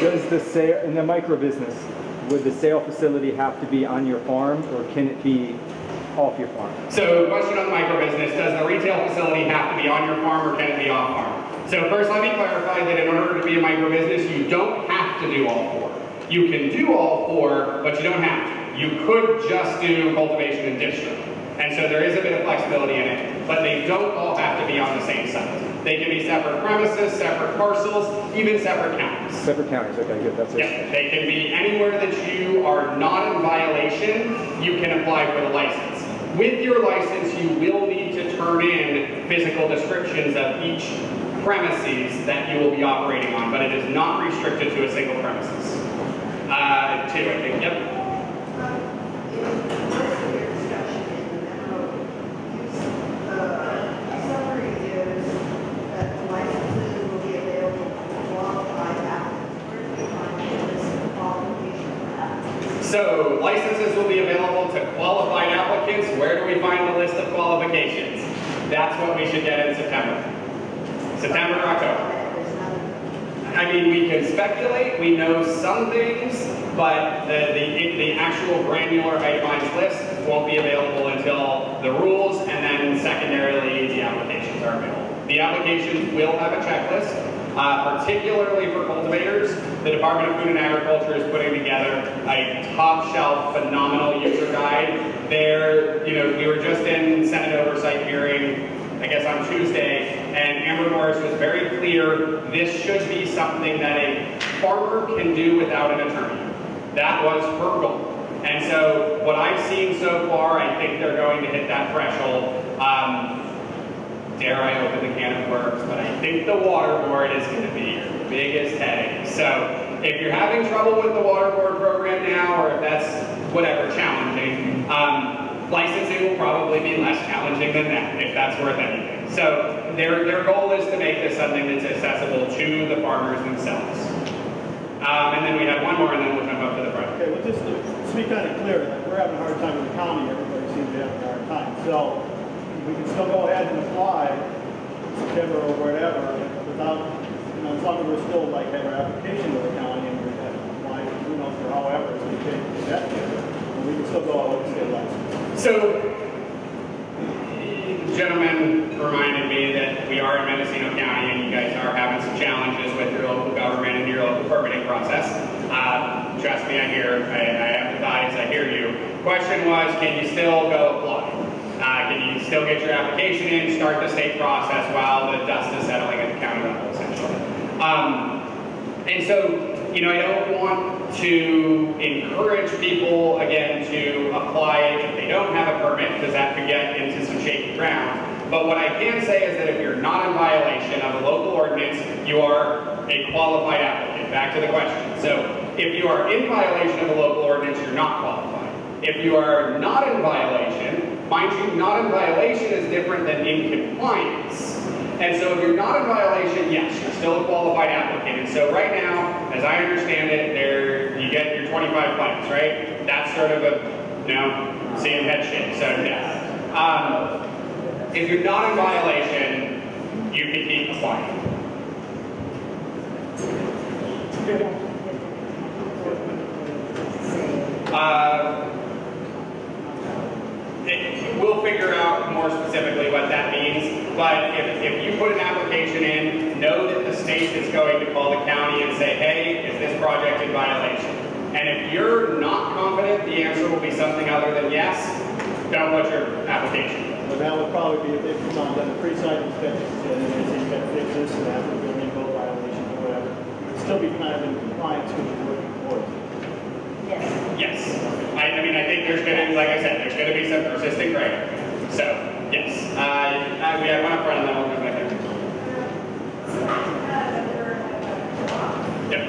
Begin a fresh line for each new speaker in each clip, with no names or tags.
Does the sale, in the micro business, would the sale facility have to be on your farm, or can it be off your farm?
So, question on the micro business, does the retail facility have to be on your farm or can it be off farm? So first let me clarify that in order to be a micro business, you don't have to do all four. You can do all four, but you don't have to. You could just do cultivation and distro. And so there is a bit of flexibility in it, but they don't all have to be on the same site. They can be separate premises, separate parcels, even separate counties.
Separate counties, okay, good, that's it.
Yeah, they can be anywhere that you are not in violation, you can apply for the license. With your license, you will need to turn in physical descriptions of each premises that you will be operating on, but it is not restricted to a single premises. Two, I think, yep. So, licenses will be available to qualified applicants. Where do we find the list of qualifications? That's what we should get in September. September or October. I mean, we can speculate, we know some things, but the actual granular itemized list won't be available until the rules, and then secondarily, the applications are available. The applications will have a checklist. Particularly for cultivators, the Department of Food and Agriculture is putting together a top-shelf, phenomenal user guide. We were just in Senate oversight hearing, I guess on Tuesday, and Amber Morris was very clear, this should be something that a farmer can do without an attorney. That was her goal. And so, what I've seen so far, I think they're going to hit that threshold. Dare I open the can of worms, but I think the water board is going to be your biggest headache. So if you're having trouble with the water board program now, or if that's whatever challenging, licensing will probably be less challenging than that, if that's worth anything. So their goal is to make this something that's accessible to the farmers themselves. And then we have one more, and then we'll jump up to the front.
Okay, well, just to be kind of clear, like, we're having a hard time with the county. Everybody seems to be having a hard time. So we can still go ahead and apply September or whatever without, as long as we're still like have our application with the county and we're applying, who knows, for however it's going to take that together, and we can still go out and get license.
So, the gentleman reminded me that we are in Mendocino County and you guys are having some challenges with your local government and your local permitting process. Trust me, I empathize, I hear you. Question was, can you still go apply? Can you still get your application in, start the state process while the dust is settling at the county level, essentially? And so, I don't want to encourage people, again, to apply if they don't have a permit, because that could get into some shaky ground. But what I can say is that if you're not in violation of a local ordinance, you are a qualified applicant. Back to the question. So, if you are in violation of a local ordinance, you're not qualified. If you are not in violation, mind you, not in violation is different than in compliance. And so if you're not in violation, yes, you're still a qualified applicant. And so right now, as I understand it, you get your 25 plants, right? That's sort of a, same head shake, so yeah. If you're not in violation, you can keep applying. We'll figure out more specifically what that means, but if you put an application in, know that the state is going to call the county and say, hey, is this project in violation? And if you're not confident, the answer will be something other than yes, don't put your application.
Well, that would probably be if it's on the pre-site inspection, and then they say you got to fix this and that would be a code violation or whatever. It would still be kind of in compliance with what you're looking for.
Yes. I mean, I think there's going to, like I said, there's going to be some persistent criteria. So, yes. We have one up front and then we'll come back there. Yep.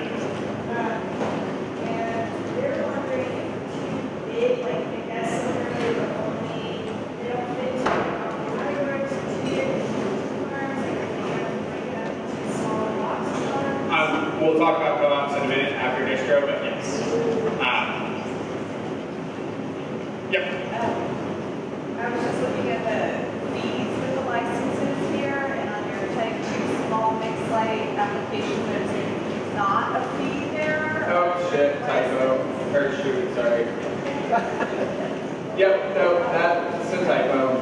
And they're wondering if they guess somewhere but only, they don't fit into categories, 2 years, 2 farms, they have to break it up into smaller lots.
We'll talk about co-ops in a minute after distro, but yes. Yep.
I was just looking at the fees for the licenses here, and on your type 2 small mixed light application, there's not a fee there.
typo. Or shoot, sorry. Yep, no, that's a typo.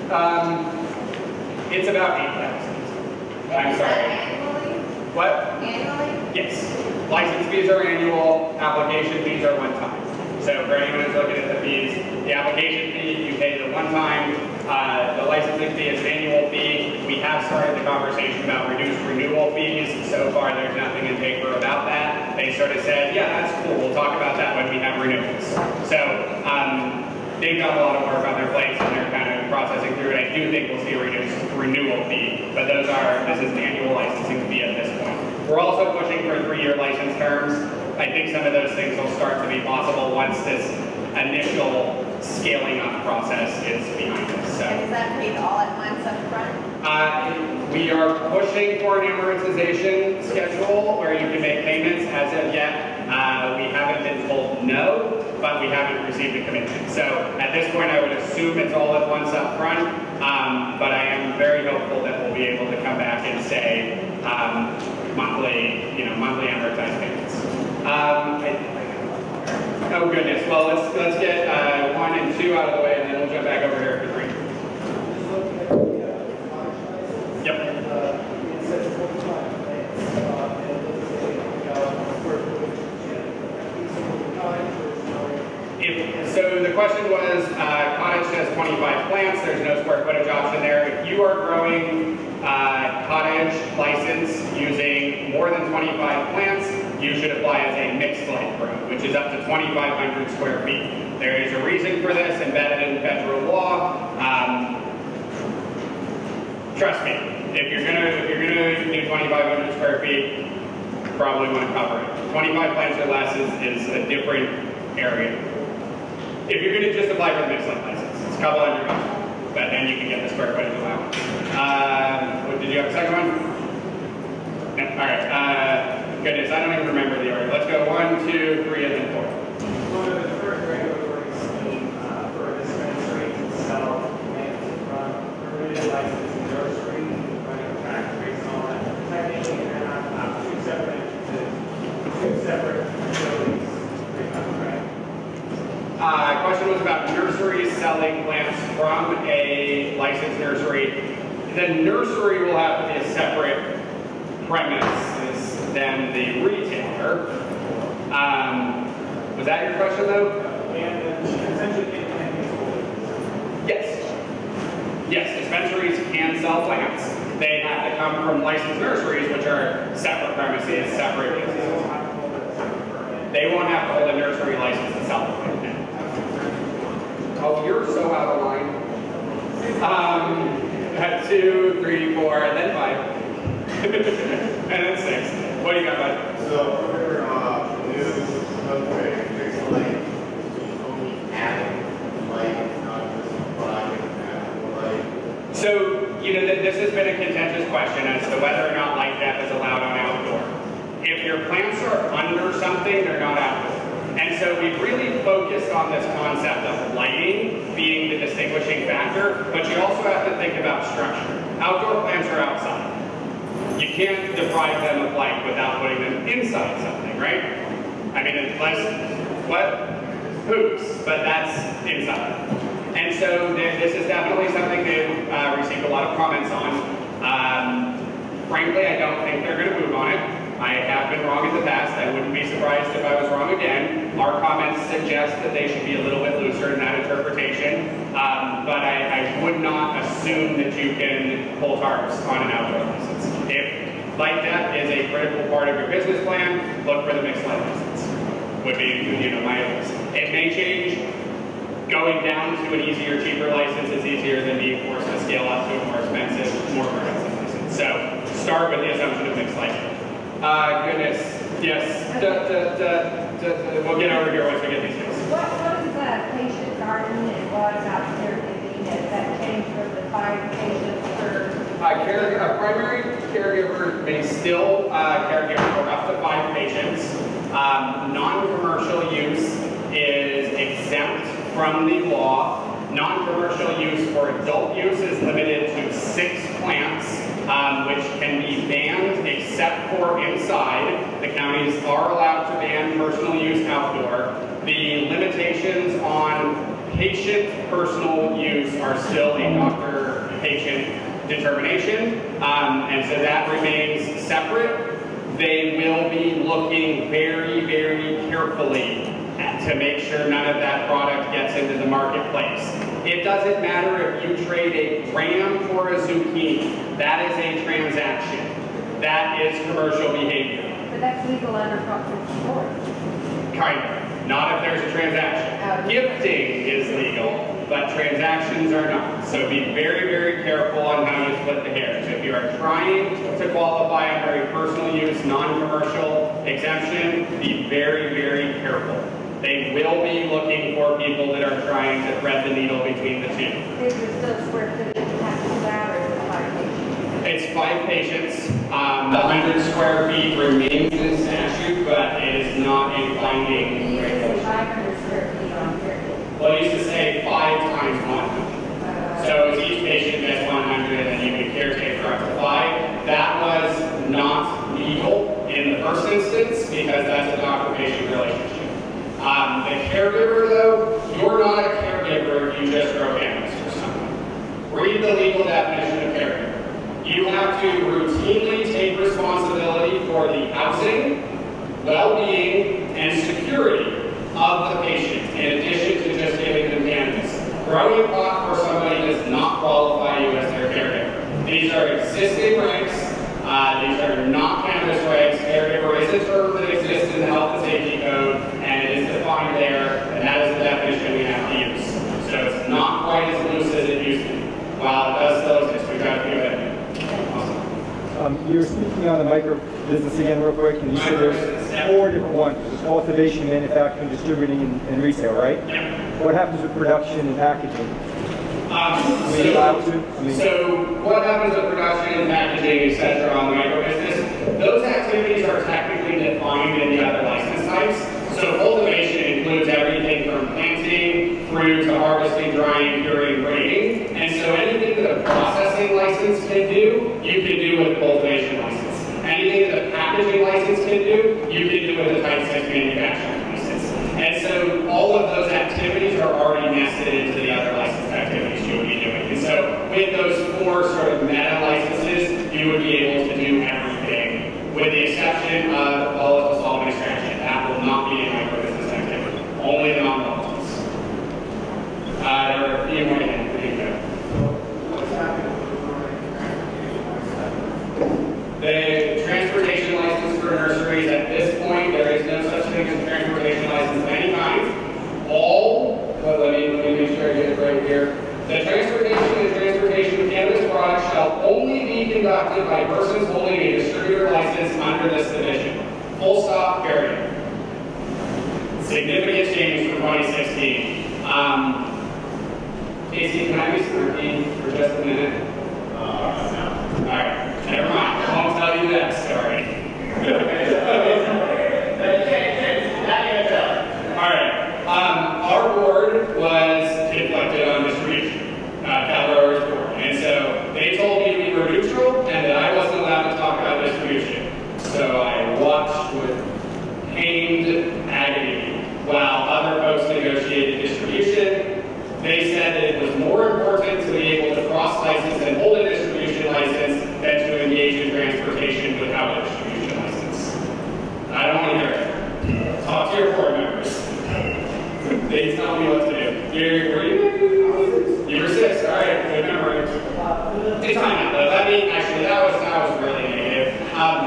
It's about 8,000. I'm
Is that
sorry.
annually?
What?
Annually?
Yes. License fees are annual, application fees are one time. So for anyone who's looking at the fees, the application fee, you pay the one time. The licensing fee is an annual fee. We have started the conversation about reduced renewal fees. So far, there's nothing in paper about that. They sort of said, yeah, that's cool. We'll talk about that when we have renewals. So they've got a lot of work on their plates and they're kind of processing through it. I do think we'll see a reduced renewal fee, but this is an annual licensing fee at this point. We're also pushing for 3-year license terms. I think some of those things will start to be possible once this initial scaling up process is behind us. So,
And is that paid all at once up front?
we are pushing for an amortization schedule where you can make payments. As of yet, we haven't been told no, but we haven't received a commitment. So at this point, I would assume it's all at once up front, but I am very hopeful that we'll be able to come back and say monthly amortized payments. Oh goodness. Well, let's get 1 and 2 out of the way, and then we'll jump back over here for 3. Yep. So the question was, cottage has 25 plants. There's no square footage option there. If you are growing cottage license using more than 25 plants, you should apply as a mixed light grow, which is up to 2,500 square feet. There is a reason for this embedded in federal law. Trust me, if you're gonna do 2,500 square feet, you probably want to cover it. 25 plants or less is a different area. If you're gonna just apply for the mixed light license, it's a couple $100, but then you can get the square footage allowance. Did you have a second one? No. All right. Goodness, I don't even remember the order. Let's go 1, 2, 3, and then 4.
One of the first regulatory scheme for a dispensary to sell plants from permitted license nursery, running factories and all that. Technically, they're not 2 separate entities, 2 separate facilities.
Question was about nurseries selling plants from a licensed nursery. The nursery will have to be a separate premises than the retailer. Was that your question, though?
And essentially, it can be sold.
Yes. Yes, dispensaries can sell plants. They have to come from licensed nurseries, which are separate premises, separate businesses. They won't have to hold a nursery license to sell the plant. Oh, you're so out of line. 2, 3, 4, and then 5. And then 6. What do you got, bud?
So for new subway, fixed light, only adding light, not just applying light.
So, this has been a contentious question as to whether or not light depth is allowed on outdoor. If your plants are under something, they're not outdoor. And so we've really focused on this concept of lighting being the distinguishing factor, but you also have to think about structure. Outdoor plants are outside. You can't deprive them of light without putting them inside something, right? I mean, unless, what? Hoops, but that's inside. And so this is definitely something they've received a lot of comments on. Frankly, I don't think they're going to move on it. I have been wrong in the past. I wouldn't be surprised if I was wrong again. Our comments suggest that they should be a little bit looser in that interpretation, but I would not assume that you can pull tarps on an outdoor license. If light depth is a critical part of your business plan, look for the mixed light license. Would be, my advice. It may change. Going down to an easier, cheaper license is easier than being forced to scale up to a more expensive, more progressive license. So start with the assumption of mixed light. Goodness, yes. We'll get over here once we get these things.
What is the patient garden and what about caregiving? Has that changed from the 5 patients per?
A primary caregiver may still caregiver for up to 5 patients. Non-commercial use is exempt from the law. Non-commercial use for adult use is limited to 6 plants, which can be banned except for inside. The counties are allowed to ban personal use outdoors. The limitations on patient personal use are still a doctor-patient determination, and so that remains separate. They will be looking very, very carefully to make sure none of that product gets into the marketplace. It doesn't matter if you trade a gram for a zucchini. That is a transaction. That is commercial behavior.
But that's legal under Prop 54.
Kind of. Not if there's a transaction. Gifting is legal, but transactions are not. So be very, very careful on how you split the hairs. If you are trying to qualify under a personal use, non-commercial exemption, be very, very careful. They will be looking for people that are trying to thread the needle between the two.
Is there still square footage attached to that, or is it 5 patients?
It's 5 patients. The 100 square feet remains in statute, but it is not a binding
You used to say
regulation.
500 square feet on here.
Well, it used to say 5 times 100. So it's each patient gets 100, and then you can caretake for up to 5. That was not legal in the first instance because that's a doctor-patient relationship. The caregiver, though, you're not a caregiver if you just grow cannabis for someone. Read the legal definition of caregiver. You have to routinely take responsibility for the housing, well-being, and security of the patient, in addition to just giving them cannabis. Growing pot for somebody does not qualify you as their caregiver. These are existing regs. These are not cannabis regs. Caregiver is a term that exists in the Health and Safety Code, and it is defined there, and that is the definition we have to use. So it's not quite as loose as it used to be. While it does still exist, we've got a few of them. Awesome.
You were speaking on the micro business again real quick, and you said there's 4 different ones. There's cultivation, manufacturing, distributing, and retail, right?
Yeah.
What happens with production and packaging?
So what happens with production and packaging, etc. on the micro business? Those activities are technically defined in the other license types. So cultivation includes everything from planting, fruit, to harvesting, drying, curing, grading. And so anything that a processing license can do, you can do with a cultivation license. Anything that a packaging license can do, you can do with a Type 6 manufacturing license. And so all of those activities are already nested into the other licensed activities you would be doing. And so with those 4 sort of meta licenses, you would be able to do everything, with the exception of volatile solvent extraction. That will not be a micro-business activity. Only the non-volatiles. There are a few more in. The transportation license for nurseries, at this point, there is no such thing as a transportation license of any kind. Let me make sure I get it right here. The transportation of cannabis products shall only be conducted by persons holding a distributor license under this division. Full stop, period. Significant change from 2016. Casey, can I be snarky for just a minute? Alright, never mind. I won't tell you that story. Alright, our board was conflicted on distribution, Calora's board, and so they told me we were neutral and that I wasn't allowed to talk about distribution. So I watched with pained agony while other folks negotiated distribution. They said that it was more important to be able to cross-license and hold a distribution license than to engage in transportation without a distribution license. I don't want to hear it. Talk to your board members. They tell me what to do. You were 6. All right, good memory. It's time out though. That was really negative.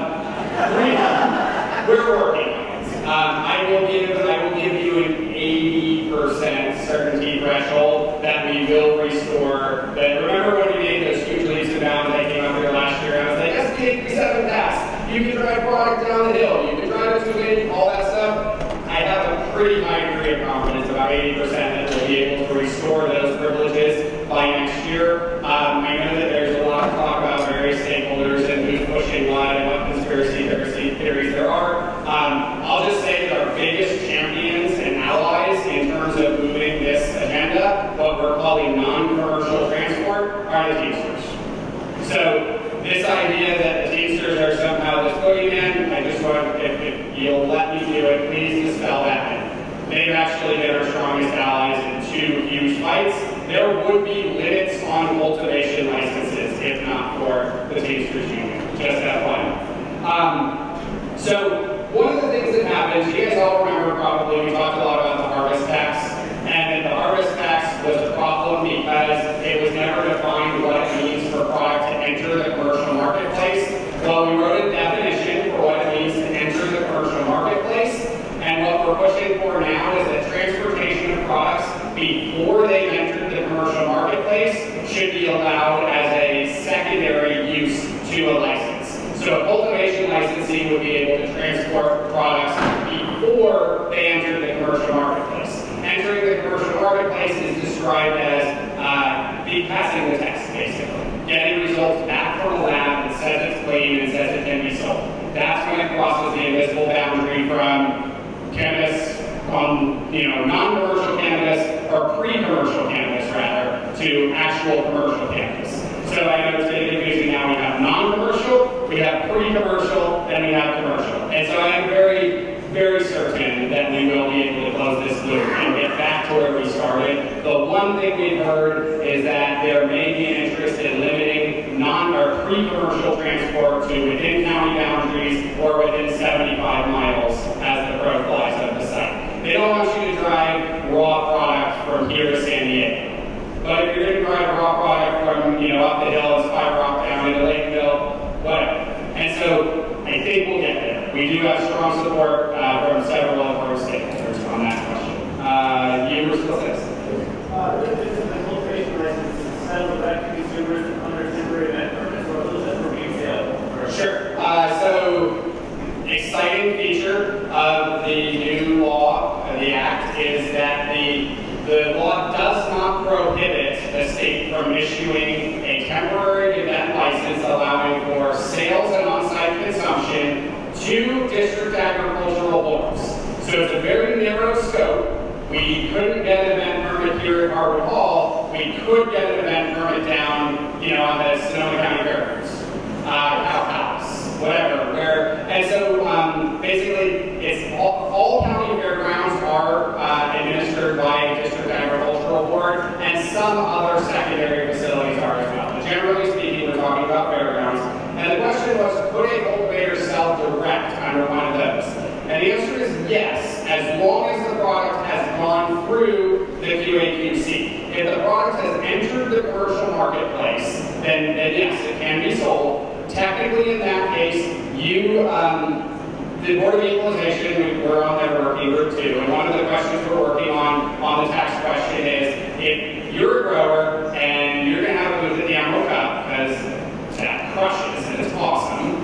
We're working on it. I will give you an 80% certainty threshold that we will restore. But remember when we made those huge leaps and bounds that came up here last year? I was like, SK 37 pass. You can drive product down the hill. You can drive it to it, all that stuff. I have a pretty high degree of confidence, about 80%, that we'll be able to restore those privileges by next year. I know that there's a lot of talk about various stakeholders and who's pushing what and what conspiracy theories there are. I'll just say that our biggest champions and allies in terms of moving this agenda, what we're calling non-commercial transport, are the Teamsters. So this idea that the Teamsters are somehow this boogeyman, I just want, if you'll let me do it, please dispel that. They've actually fights, there would be limits on cultivation licenses, if not for the Teamsters Union. Just FYI. So one of the things that happens, you guys all remember probably, we talked a lot about the harvest tax, and the harvest tax was a problem because it was never defined what it means for a product to enter the commercial marketplace. Well, we wrote a definition for what it means to enter the commercial marketplace, and what we're pushing for now is that transportation of products before they enter the commercial marketplace should be allowed as a secondary use to a license. So a cultivation licensee would be able to transport products before they enter the commercial marketplace. Entering the commercial marketplace is described as passing the test, basically. Getting results back from the lab that says it's clean and says it can be sold. That's when it crosses the invisible boundary from cannabis, non-commercial cannabis, or pre-commercial cannabis rather, to actual commercial cannabis. So I know it's getting confusing now. We have non-commercial, we have pre-commercial, and we have commercial. And so I am very, very certain that we will be able to close this loop and get back to where we started. The one thing we've heard is that there may be an interest in limiting or pre-commercial transport to within county boundaries or within 75 miles as the crow flies of the site. They don't want you to drive raw product from here to San Diego. But if you're going to drive raw product from, up the hill and Spy Rock down into Lakeville, whatever. And so I think we'll get there. We do have strong support from several of our stakeholders on that question. You were still saying?
This is the cultivation license settled back to consumers under temporary event permits, or those that for retail?
Sure. So, exciting feature of the new law, the act, is that the law does not prohibit the state from issuing a temporary event license allowing for sales and on-site consumption to district agricultural boards. So it's a very narrow scope. We couldn't get an event permit here at Harvard Hall. We could get an event permit down, on the Sonoma County Fairgrounds, Cow House, whatever. And so basically, it's all county fairgrounds are administered by a district agricultural board, and some other secondary facilities are as well. But generally speaking, we're talking about fairgrounds. And the question was, could a cultivator sell direct under one of those? And the answer is yes, as long as the product has gone through the QA/QC. If the product has entered the commercial marketplace, then yes, it can be sold. Technically, in that case, the Board of Equalization, we're on their working group too, and one of the questions we're working on the tax question is, if you're a grower and you're going to have a booth at the Emerald Cup, because that crushes and it's awesome,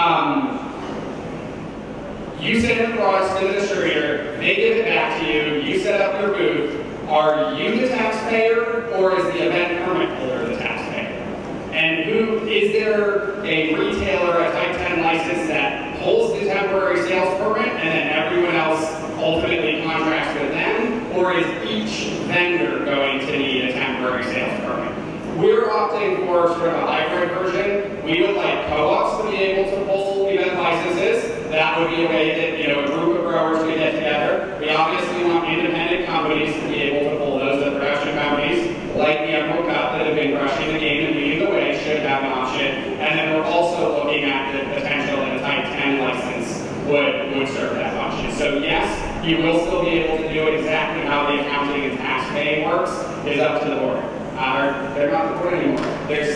you send your products to the distributor, they give it back to you, you set up your booth. Are you the taxpayer, or is the event permit holder the taxpayer? And is there a retailer, a Type 10 license that pulls the temporary sales permit and then everyone else ultimately contracts with them? Or is each vendor going to need a temporary sales permit? We're opting for sort of a hybrid version. We would like co-ops to be able to pull event licenses. That would be a way that, a group of growers could get together. We obviously want independent companies to be able to pull those. The production companies, like the Emerald Cup, that have been crushing the game and leading the way, should have an option. And then we're also looking at the potential that a Type 10 license would serve that function. So yes, you will still be able to do it. Exactly how the accounting and tax paying works is up to the board. They're not the board anymore. They're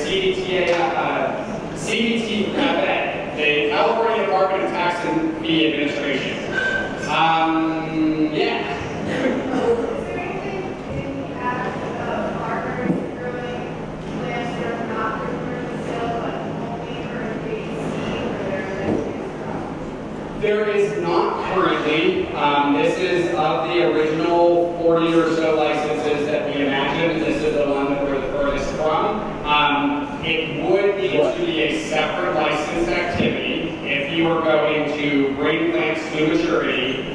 CDTFA. The California Department of Tax and Fee Administration. Yeah.
Is there anything in the act of farmers growing plants that are not for commercial sale, but only for seed or their
There is not currently. This is of the original 40 or so licenses that we imagined. This is the one that we're the furthest from. It would need to be a separate licensed activity if you were going to bring plants to maturity.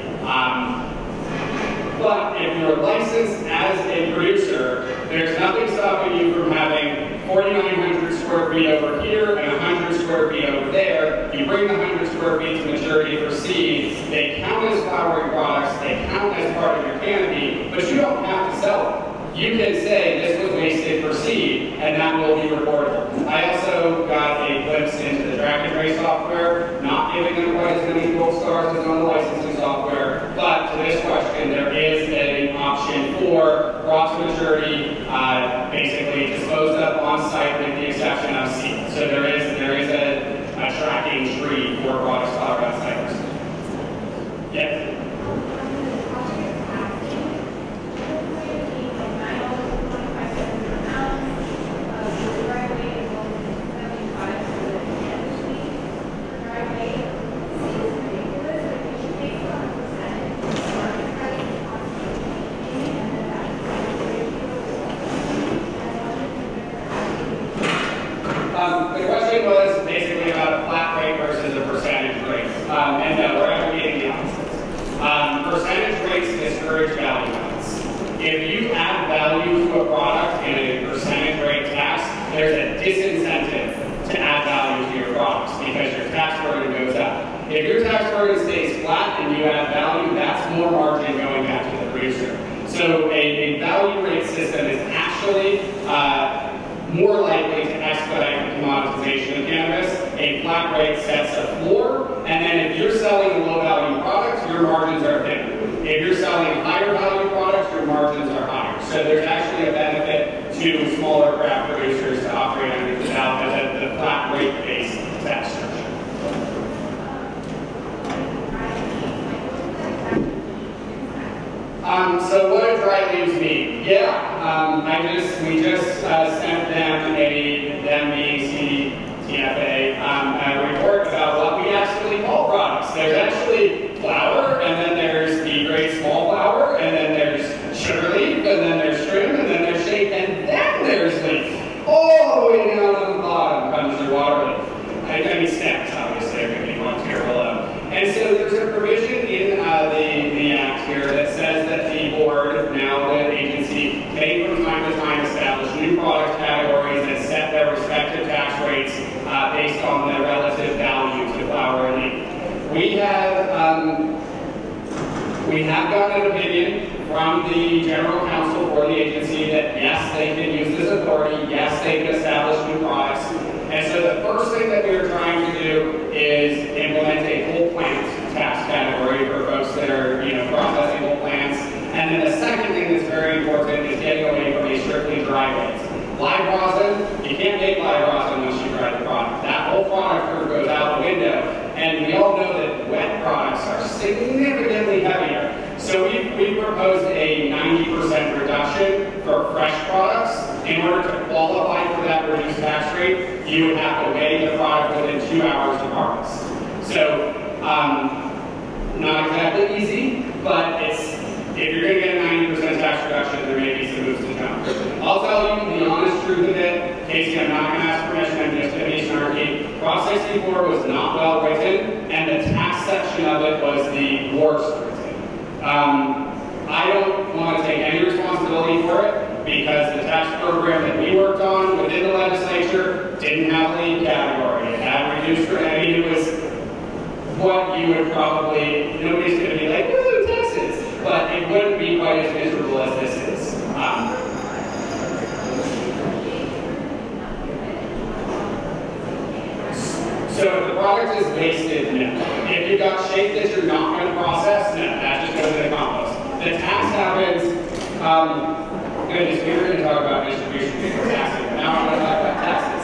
But if you're licensed as a producer, there's nothing stopping you from having 4,900 square feet over here and 100 square feet over there. You bring the 100 square feet to maturity for seed. They count as flowering products. They count as part of your canopy, but you don't have to sell them. you can say this was wasted for seed, and that will be reportable. I also got a glimpse into the track and trace software, not giving them quite as many gold stars as on the licensing software, but to this question, there is an option for raw to maturity, basically disposed of on site with the exception of seed. So there is a tracking tree for raw to outsiders. Yes? The question was basically about a flat rate versus a percentage rate. And no, we're advocating the opposite. Percentage rates discourage value ads. If you add value to a product in a percentage rate tax, there's a disincentive to add value to your products because your tax burden goes up. If your tax burden stays flat and you add value, that's more margin going back to the producer. So a value rate system is actually more likely to expedite the commoditization of cannabis. A flat rate sets a floor, and then if you're selling a low-value product, your margins are thinner. If you're selling higher-value products, your margins are higher. So there's actually a benefit to smaller craft producers to operate under the flat rate-based tax structure. So what do dry leaves mean? Yeah, we just sent them being CTFA, a report about what we actually call products. There's actually flower, and then there's B-grade small flower, and then there's sugar leaf, and then there's trim, and then there's shake, and then there's leaf. All the way down on the bottom comes your water leaf. I mean stems, obviously, are going to be one tier below. And so there's a provision in the Act here that says that the board, now the agency, may from time to time establish new product categories that set their respective tax rates based on their relative value to flower and leaf. We have gotten an opinion from the general counsel for the agency that yes, they can use this authority, yes, they can establish new products. And so the first thing that we are trying to do is implement a whole plant tax category for folks that are, processing whole plants. And then the second thing that's very important is getting away from a strictly dry weight. Live rosin, you can't make live rosin once you dry the product. That whole product curve goes out the window. And we all know that wet products are significantly heavier. So we proposed a 90% reduction for fresh products. In order to qualify for that reduced tax rate, you would have to weigh the product within 2 hours of harvest. So, not exactly easy, but if you're going to get a 90% tax reduction, there may be some moves to come. I'll tell you the honest truth of it. Casey, I'm not going to ask permission, I'm just going to be snarky. Prop 64 was not well written, and the tax section of it was the worst written. I don't want to take any responsibility for it because the tax program that we worked on within the legislature didn't have a lead category. It had reduced, it was what you would probably, nobody's going to be like, woo, taxes, but it wouldn't be quite as miserable as this is. So if the product is wasted, no. If you've got shake that you're not going to process, no, that just goes in the compost. The tax happens, we were going to talk about distribution before taxing, but now I'm going to talk about taxes.